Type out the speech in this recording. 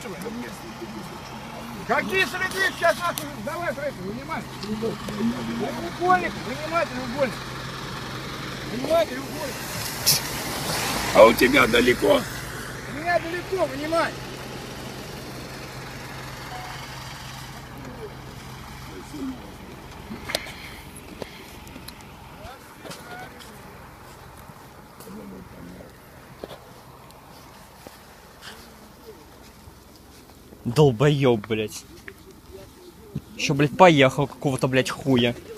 вы? Какие следы? Сейчас нахуй, давай, вынимай. Треугольник, вынимай треугольник. Вынимай треугольник. А у тебя далеко? У меня далеко, вынимай. Долбоёб, блядь. Еще, блядь, поехал какого-то, блядь, хуя.